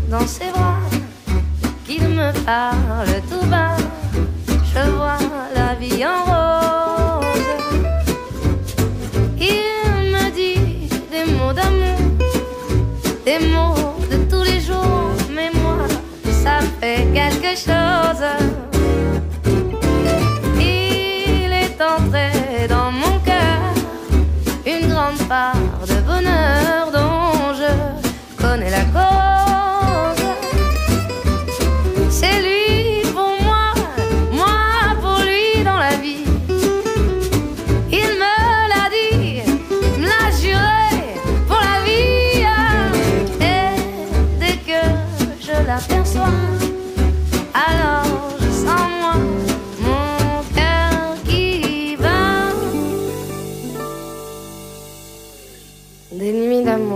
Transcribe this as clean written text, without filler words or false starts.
dans ses bras, qu'il me parle tout bas. Je vois la vie en rose. Il me dit des mots d'amour, des mots de tous les jours, mais moi, ça fait quelque chose.